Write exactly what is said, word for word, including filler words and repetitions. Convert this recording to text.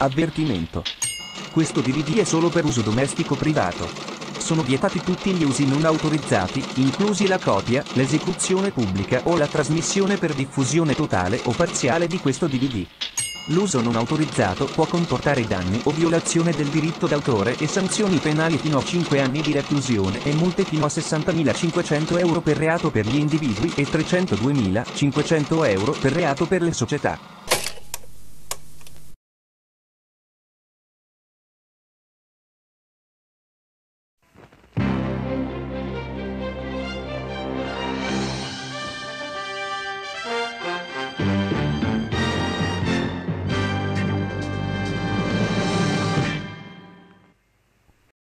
Avvertimento. Questo D V D è solo per uso domestico privato. Sono vietati tutti gli usi non autorizzati, inclusi la copia, l'esecuzione pubblica o la trasmissione per diffusione totale o parziale di questo D V D. L'uso non autorizzato può comportare danni o violazione del diritto d'autore e sanzioni penali fino a cinque anni di reclusione e multe fino a sessantamilacinquecento euro per reato per gli individui e trecentoduemilacinquecento euro per reato per le società.